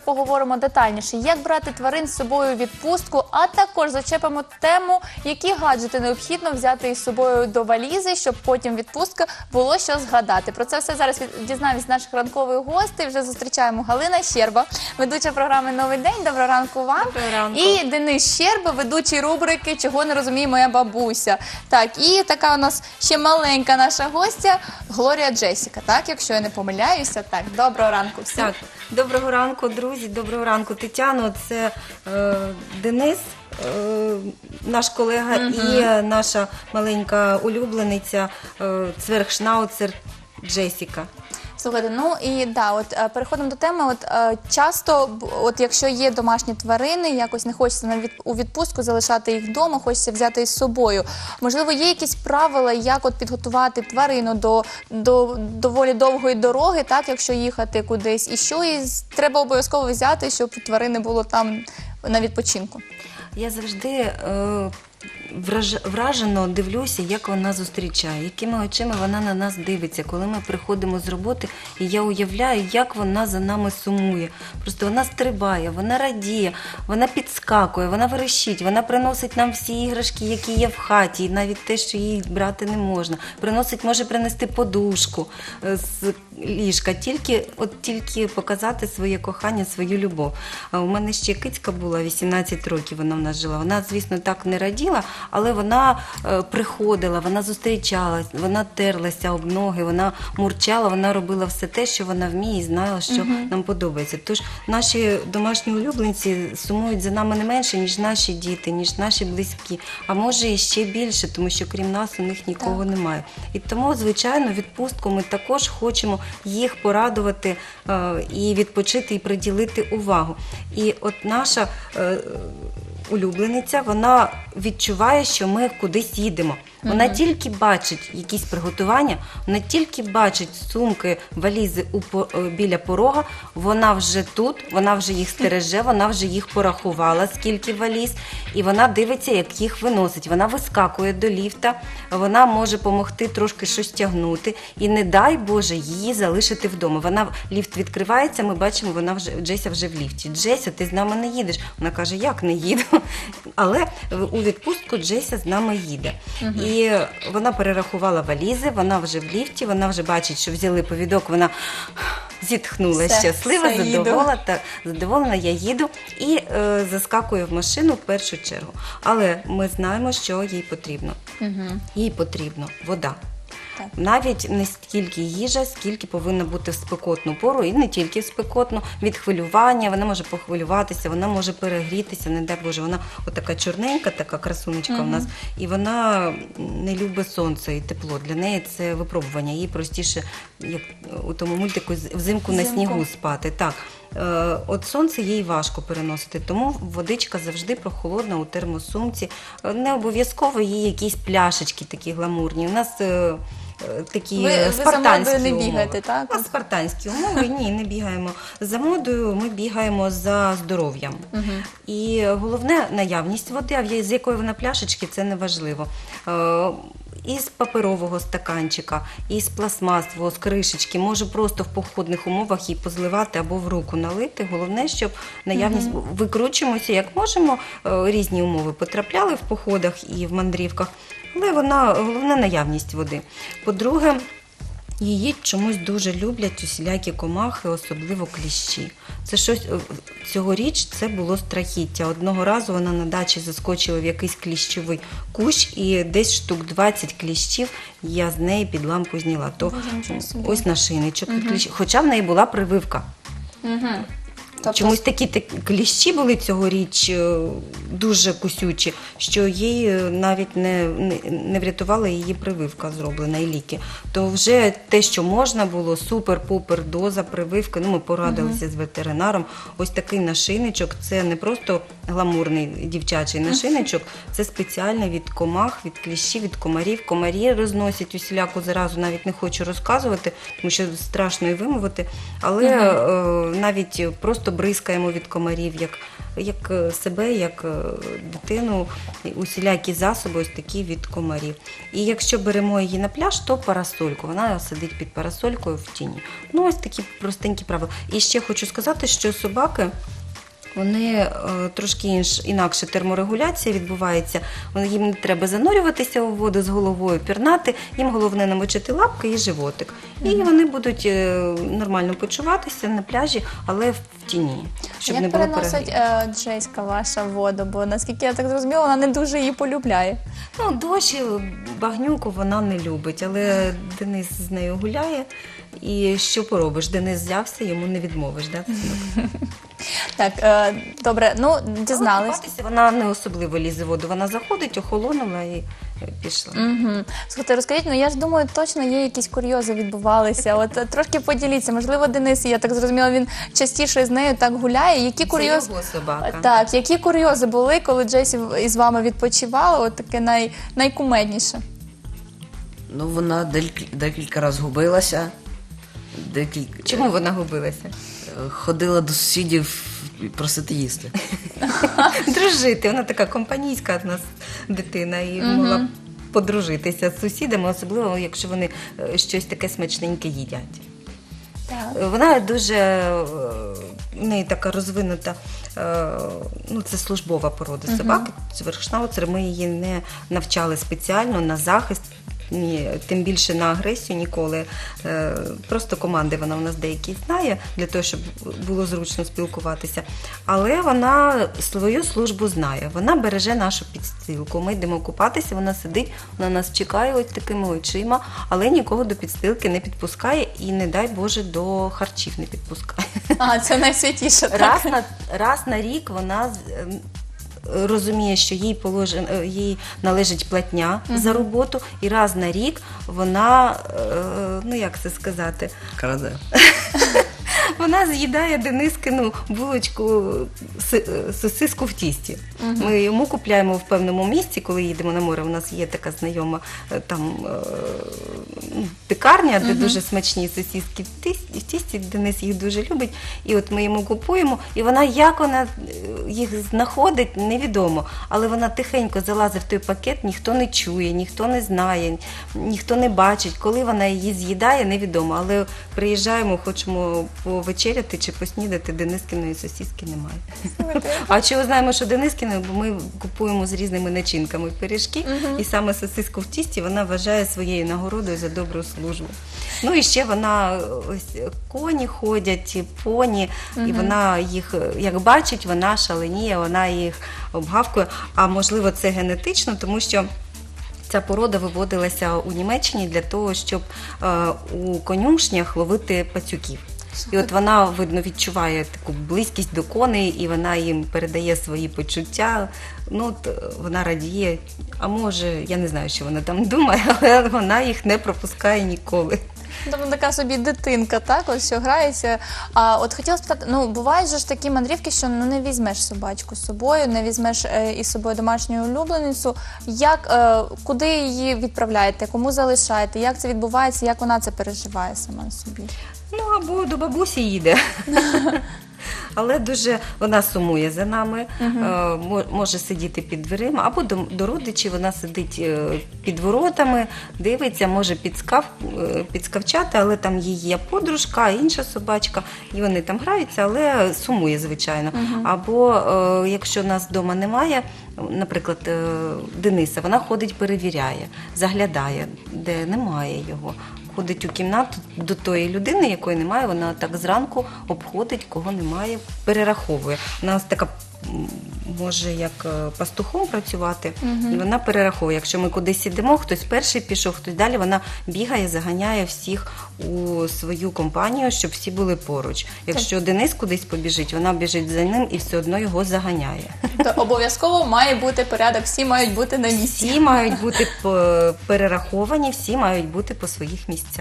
поговоримо детальніше, як брати тварин з собою у відпустку, а також зачепимо тему, які гаджети необхідно взяти із собою до валізи, щоб потім відпустка було що згадати. Про це все зараз дізнаємось наших ранкових гостей. Вже зустрічаємо Галина Щерба, ведуча програми «Новий день». Доброго ранку вам. Доброго ранку. І Денис Щерба, ведучий рубрики «Чого не розуміє моя бабуся». Так, і така у нас ще маленька наша гостя Глорія Джесіка, так, якщо я не помиляюся. Так, доброго ранку всім. Так, доброго ранку, друзі, доброго ранку, Тетяно. Це Денис, наш колега, і наша маленька улюблениця цвергшнауцер Джесіка. Слухайте, ну і да, от переходимо до теми. Часто, якщо є домашні тварини, якось не хочеться у відпустку залишати їх вдома, хочеться взяти із собою. Можливо, є якісь правила, як підготувати тварину до доволі довгої дороги, так, якщо їхати кудись, і що треба обов'язково взяти, щоб тварини було там на відпочинку? Я завжди вражено дивлюся, як вона зустрічає, якими очима вона на нас дивиться, коли ми приходимо з роботи, і я уявляю, як вона за нами сумує. Просто вона стрибає, вона радіє, вона підскакує, вона верещить, вона приносить нам всі іграшки, які є в хаті, і навіть те, що їй брати не можна. Може принести подушку з ліжка, тільки показати своє кохання, свою любов. У мене ще кицька була, 18 років вона в нас жила. Вона, звісно, так не раділа, але вона приходила, вона зустрічалась, вона терлася об ноги, вона мурчала, вона робила все те, що вона вміє і знала, що нам подобається. Тож наші домашні улюбленці сумують за нами не менше, ніж наші діти, ніж наші близькі, а може і ще більше, тому що крім нас у них нікого немає. І тому, звичайно, відпустку ми також хочемо їх порадувати і відпочити, і приділити увагу. І от наша улюблениця, вона відчуває, що ми кудись їдемо. Вона тільки бачить якісь приготування, вона тільки бачить сумки, валізи біля порога, вона вже тут, вона вже їх стереже, вона вже їх порахувала, скільки валіз, і вона дивиться, як їх виносить. Вона вискакує до ліфта, вона може допомогти трошки щось тягнути, і не дай Боже її залишити вдома. Ліфт відкривається, ми бачимо, Джеся вже в ліфті. Джеся, ти з нами не їдеш? Вона каже, як не їду? Але у відпустку Джеся з нами їде. І вона перерахувала валізи, вона вже в ліфті, вона вже бачить, що взяли повідок, вона зітхнула щаслива, задоволена, я їду, і заскакує в машину в першу чергу. Але ми знаємо, що їй потрібно. Їй потрібно вода. Так. Навіть не стільки їжа, скільки повинна бути в спекотну пору, і не тільки в спекотну, від хвилювання, вона може похвилюватися, вона може перегрітися, не дай Боже, вона отака чорненька, така красунечка в нас, і вона не любить сонце і тепло, для неї це випробування, їй простіше, як у тому мультику, взимку на снігу спати. Так. От сонце їй важко переносити, тому водичка завжди прохолодна у термосумці. Не обов'язково їй якісь пляшечки такі гламурні. У нас такі спартанські не умови. бігаєте, так? Спартанські умови, ні, не бігаємо за модою, ми бігаємо за здоров'ям. І головне – наявність води, а з якої вона пляшечки – це не важливо. Із паперового стаканчика, із пластмасового, з кришечки, може просто в походних умовах її позливати або в руку налити. Головне, щоб наявність, викручуємося як можемо, різні умови потрапляли в походах і в мандрівках, але головне наявність води. По-друге, її чомусь дуже люблять усілякі комахи, особливо кліщі. Це щось, цьогоріч це було страхіття. Одного разу вона на дачі заскочила в якийсь кліщовий кущ, і десь штук 20 кліщів я з неї під лампу зняла. То ось нашийничок, хоча в неї була прививка. Тобто... Чомусь такі кліщі були цьогоріч дуже кусючі, що їй навіть не врятувала її прививка зроблена і ліки. То вже те, що можна було, супер-пупер доза прививки, ми порадилися з ветеринаром. Ось такий нашийничок, це не просто гламурний дівчачий нашийничок, це спеціальний від комах, від кліщів, від комарів. Комарі розносять усіляку заразу, навіть не хочу розказувати, тому що страшно і вимовити, але навіть просто просто бризкаємо від комарів, як себе, як дитину, усілякі засоби ось такі від комарів. І якщо беремо її на пляж, то парасольку, вона сидить під парасолькою в тіні. Ну, ось такі простенькі правила. І ще хочу сказати, що собаки, вони трошки інакше терморегуляція відбувається. Їм не треба занурюватися у воду з головою, пірнати. Їм головне намочити лапки і животик. І вони будуть нормально почуватися на пляжі, але в тіні, щоб Як не було переносить перегріву. Джейська ваша воду? Бо, наскільки я так зрозуміла, вона не дуже її полюбляє. Ну, дощ, багнюку вона не любить, але Денис з нею гуляє. І що поробиш? Денис взявся, йому не відмовиш. Да? Так, добре, ну, дізнались. Купатися вона не особливо лізе в воду. Вона заходить, охолонула і пішла. Угу. Слухайте, розкажіть, ну я ж думаю, точно є якісь курйози відбувалися. От трошки поділіться. Можливо, Денис, я так зрозуміла, він частіше з нею так гуляє. Які курйози... Це його собака. Так, які курйози були, коли Джейсі із вами відпочивала? От таке найкумедніше. Ну, вона декілька разів губилася. Чому вона губилася? Ходила до сусідів просити їсти. Дружити. Вона така компанійська у нас дитина і могла подружитися з сусідами, особливо, якщо вони щось таке смачненьке їдять. Так. Вона дуже, в неї така розвинута, ну це службова порода собаки, цверхшнауцер, ми її не навчали спеціально на захист, ні, тим більше на агресію ніколи. Просто команди вона у нас деякі знає, для того, щоб було зручно спілкуватися. Але вона свою службу знає. Вона береже нашу підстилку. Ми йдемо купатися, вона сидить, вона нас чекає ось такими очима, але нікого до підстилки не підпускає і, не дай Боже, до харчів не підпускає. А, це найсвятіше. Так? Раз на рік вона розуміє, що їй належить платня за роботу, і раз на рік вона, ну як це сказати, Краде. вона з'їдає Денискину булочку, сосиску в тісті. Ми йому купляємо в певному місці, коли їдемо на море. У нас є така знайома там пекарня, де дуже смачні сосиски в тісті. Денис їх дуже любить. І от ми йому купуємо, і вона, як вона їх знаходить, невідомо. Але вона тихенько залазить в той пакет, ніхто не чує, ніхто не знає, ніхто не бачить. Коли вона її з'їдає, невідомо. Але приїжджаємо, хочемо повечеряти чи поснідати, Денискиної сосиски немає. А чого знаємо, що Денискиної, бо ми купуємо з різними начинками пиріжки, і саме сосиску в тісті вона вважає своєю нагородою за добру службу. Ну і ще вона, ось коні ходять, поні, і вона їх, як бачить, вона шаленіє, вона їх обгавкує. А можливо, це генетично, тому що ця порода виводилася у Німеччині для того, щоб у конюшнях ловити пацюків. І от вона, видно, відчуває таку близькість до коней, і вона їм передає свої почуття. Ну, от вона радіє. А може, я не знаю, що вона там думає, але вона їх не пропускає ніколи. Тобто така собі дитинка, так, ось що грається. А от хотіла спитати, ну, бувають же ж такі мандрівки, що ну, не візьмеш собачку з собою, не візьмеш із собою домашню улюбленицю. Куди її відправляєте, кому залишаєте, як це відбувається, як вона це переживає сама собі? Ну, або до бабусі їде. Але дуже вона сумує за нами, може сидіти під дверима, або до родичів вона сидить під воротами, дивиться, може підскавчати, але там її є подружка, інша собачка, і вони там граються, але сумує, звичайно. Або якщо нас вдома немає, наприклад, Дениса, вона ходить, перевіряє, заглядає, де немає його. Ходить у кімнату до тої людини, якої немає, вона так зранку обходить, кого немає, перераховує. Вона така може як пастухом працювати, і вона перераховує. Якщо ми кудись ідемо, хтось перший пішов, хтось далі, вона бігає, заганяє всіх у свою компанію, щоб всі були поруч. Якщо Денис кудись побіжить, вона біжить за ним і все одно його заганяє. То обов'язково має бути порядок, всі мають бути на місці. Всі мають бути перераховані, всі мають бути по своїх місцях.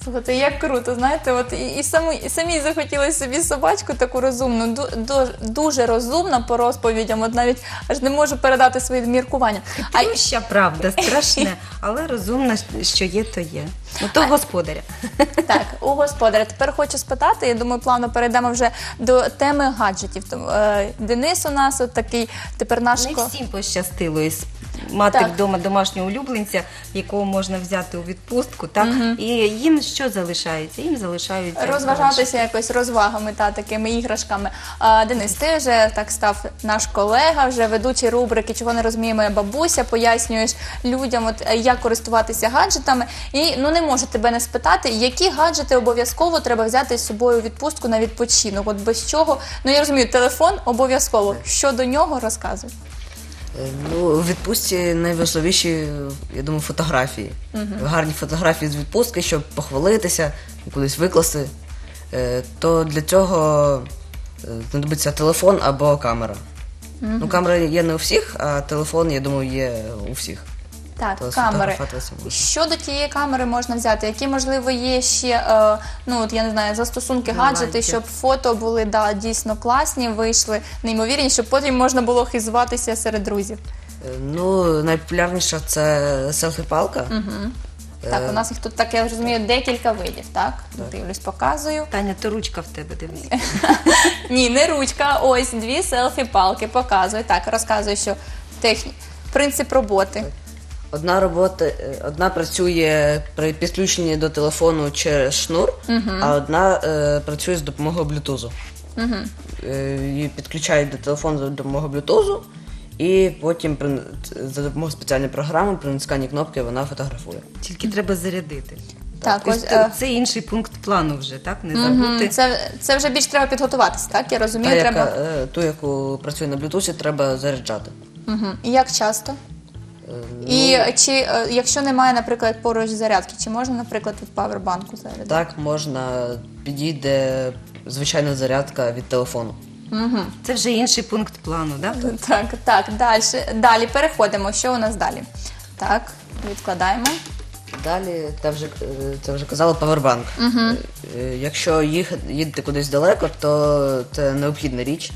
Слухайте, як круто, знаєте, от і самі захотіли собі собачку таку розумну, дуже розумна по розповідям, от навіть аж не можу передати свої міркування. Хитрюща, правда, страшне, але розумно, що є, то є. Ну, то господаря. Так, у господаря. Тепер хочу спитати, я думаю, плавно перейдемо вже до теми гаджетів. Денис у нас от такий тепер наш... Не всім пощастило мати Так. вдома домашнього улюбленця, якого можна взяти у відпустку, так? І їм що залишається? Їм залишаються Розважатися якось розвагами та такими іграшками. Денис, ти вже так став наш колега, вже ведучий рубрики «Чого не розуміє моя бабуся», пояснюєш людям, от, як користуватися гаджетами. І не можу тебе не спитати, які гаджети обов'язково треба взяти з собою у відпустку на відпочинок? От без чого? Я розумію, телефон обов'язково. Що до нього, розказуй. Ну, у відпустці найважливіші, я думаю, фотографії. Гарні фотографії з відпустки, щоб похвалитися, кудись викласти. То для цього знадобиться телефон або камера. Ну, камера є не у всіх, а телефон, я думаю, є у всіх. Так, То камери. сфотографуватися можна. Що до тієї камери можна взяти? Які, можливо, є ще, я не знаю, застосунки, гаджети, щоб фото були дійсно класні, вийшли неймовірні, щоб потім можна було хизуватися серед друзів? Ну, найпопулярніша це селфі-палка. Так, у нас їх тут, так я розумію, декілька видів, так? Дивлюсь, показую. Таня, то ручка в тебе, дивись. Ні, не ручка, ось дві селфі-палки, показую. Так, розказую, що принцип роботи. Одна працює при підключенні до телефону через шнур, а одна працює з допомогою блютузу. Її підключають до телефону за допомогою блютузу, і потім за допомогою спеціальної програми при натисканні кнопки вона фотографує. Тільки треба зарядити. Так, ось, Тобто це інший пункт плану вже, так? Не забути. це вже більш треба підготуватися, так? Я розумію, треба... Ту, яку працює на блютузі, треба заряджати. І як часто? І якщо немає, наприклад, поруч зарядки, чи можна, наприклад, від павербанку зарядити? Так, можна, підійде звичайна зарядка від телефону. Це вже інший пункт плану, так? Так, далі переходимо. Що у нас далі? Так, відкладаємо. Далі, це вже казала, павербанк. Якщо їдете кудись далеко, то це необхідна річ.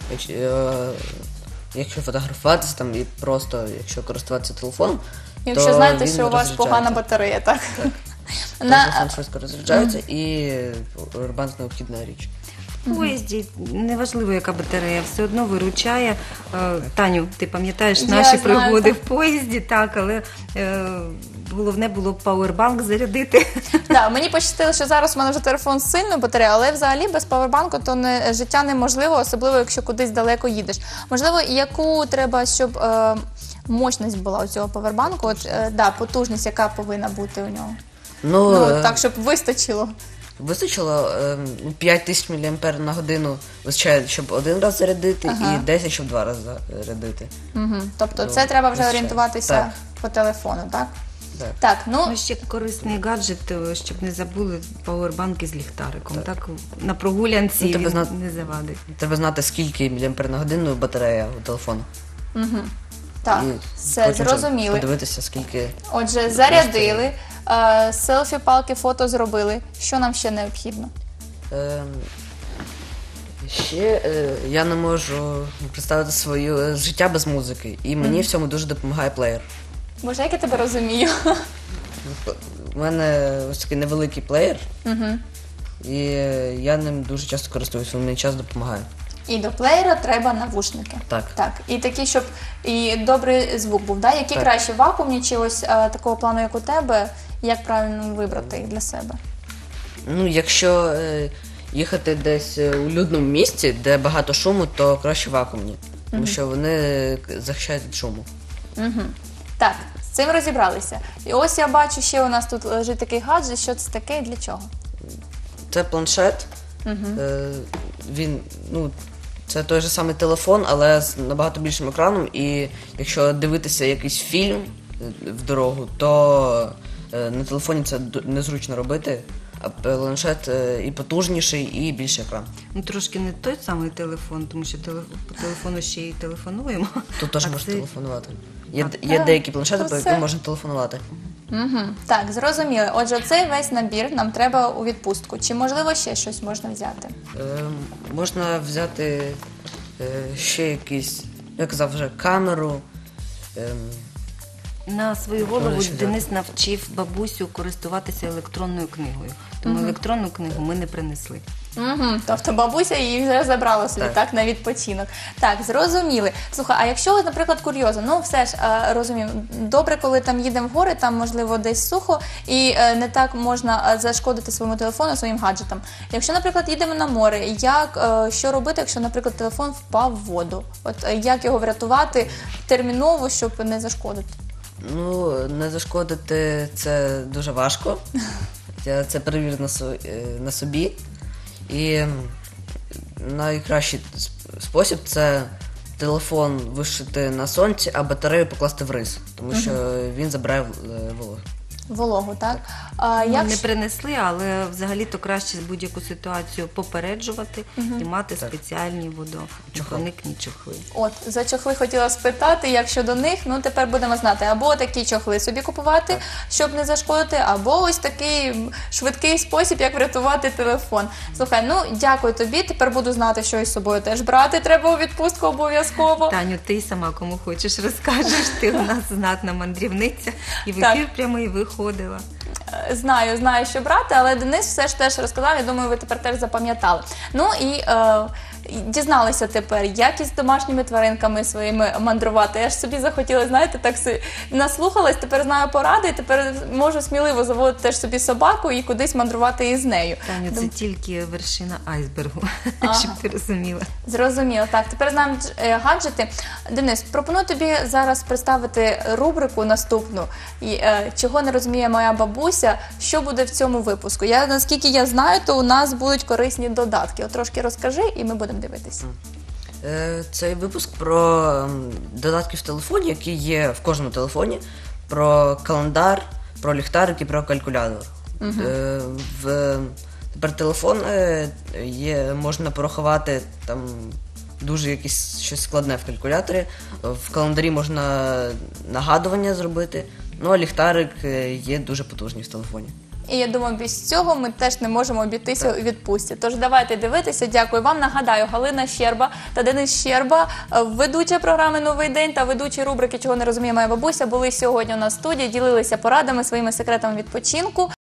Якщо фотографуватися там і просто, якщо користуватися телефоном, якщо то знаєте, він що у вас розряджається. погана батарея, так? Телефон швидко розряджається, і павербанк необхідна річ. В поїзді, неважливо, яка батарея, все одно виручає. Таню, ти пам'ятаєш наші знаю, пригоди так. в поїзді, так, але головне було пауербанк зарядити. Мені пощастило, що зараз у мене вже телефон з сильною батареєю, але взагалі без павербанку то життя неможливо, особливо якщо кудись далеко їдеш. Можливо, яку треба, щоб мощність була у цього павербанку, потужність, яка повинна бути у нього? Так, щоб вистачило. Вистачило 5000 мАч вистачає, щоб один раз зарядити, і 10, щоб два рази зарядити. Тобто це треба вже вистачає. орієнтуватися Так. по телефону, так? Так. Так, Ну, ще корисний гаджет, щоб не забули пауербанки з ліхтариком. Так, на прогулянці Ну, треба він знати. не завадить. Треба знати, скільки мАч батарея у телефону. Так, І все, потім зрозуміли. Подивитися, скільки. Отже, зарядили, селфі-палки, фото зробили. Що нам ще необхідно? Ще я не можу представити своє життя без музики, і мені в цьому дуже допомагає плеєр. Боже, як я тебе розумію. У мене ось такий невеликий плеєр, і я ним дуже часто користуюся, він мені часто допомагає. І до плеєра треба навушники. Так. І такі, щоб і добрий звук був. Да? Які Так. краще, вакуумні чи ось такого плану, як у тебе? Як правильно вибрати їх для себе? Ну, якщо їхати десь у людному місці, де багато шуму, то краще вакуумні, тому що вони захищають від шуму. Так, з цим розібралися. І ось я бачу, ще у нас тут лежить такий гаджет. Що це таке і для чого? Це планшет, це той же самий телефон, але з набагато більшим екраном, і якщо дивитися якийсь фільм в дорогу, то на телефоні це незручно робити, а планшет і потужніший, і більший екран. Ну, трошки не той самий телефон, тому що по телефону ще й телефонуємо. Тут теж А можна це- телефонувати. Є деякі планшети, по все. яким можна телефонувати. Угу. Так, зрозуміли. Отже, цей весь набір нам треба у відпустку. Чи, можливо, ще щось можна взяти? Можна взяти ще якісь, я казав вже, камеру. На свою голову Що ще Денис навчив бабусю користуватися електронною книгою. Тому електронну книгу ми не принесли. Угу. Тобто бабуся її вже забрала собі так на відпочинок. Так, зрозуміли. Слухай, а якщо, наприклад, курйозно, ну все ж розумію, добре, коли там їдемо в гори, там можливо десь сухо і не так можна зашкодити своєму телефону, своїм гаджетам. Якщо, наприклад, їдемо на море, що робити, якщо, наприклад, телефон впав в воду? От як його врятувати терміново, щоб не зашкодити? Ну, не зашкодити це дуже важко. Я це перевірив на собі. І найкращий спосіб – це телефон вишити на сонці, а батарею покласти в рис, тому що він забирає вологу. Вологу, так? Ми не принесли, але взагалі-то краще будь-яку ситуацію попереджувати і мати спеціальні водопроникні чохли. От, за чохли хотіла спитати, як щодо них, ну тепер будемо знати, або такі чохли собі купувати, щоб не зашкодити, або ось такий швидкий спосіб, як врятувати телефон. Слухай, ну дякую тобі, тепер буду знати, що із собою теж брати треба у відпустку обов'язково. Таню, ти сама кому хочеш розкажеш, ти у нас знатна мандрівниця і в Так. ефір прямий виходила. Знаю, що брати, але Денис все ж теж розказав, я думаю, ви тепер теж запам'ятали. Ну і дізналися тепер, як із домашніми тваринками своїми мандрувати. Я ж собі захотіла, знаєте, так наслухалась, тепер знаю поради, і тепер можу сміливо заводити теж собі собаку і кудись мандрувати із нею. Таню, це тільки вершина айсбергу, щоб ти розуміла. Зрозуміло. Так, тепер знаємо гаджети. Денис, пропоную тобі зараз представити рубрику наступну. Чого не розуміє моя бабуся, що буде в цьому випуску. Наскільки я знаю, то у нас будуть корисні додатки. От трошки розкажи, і ми будемо дивитися. Цей випуск про додатки в телефоні, які є в кожному телефоні, про календар, про ліхтарик і про калькулятор. Тепер телефон можна порахувати там дуже щось складне в калькуляторі, в календарі можна нагадування зробити, ну а ліхтарик є дуже потужний в телефоні. І я думаю, без цього ми теж не можемо обійтися у відпустці. Тож давайте дивитися. Дякую вам. Нагадаю, Галина Щерба та Денис Щерба, ведуча програми «Новий день» та ведучі рубрики «Чого не розуміє моя бабуся», були сьогодні у нас в студії, ділилися порадами, своїми секретами відпочинку.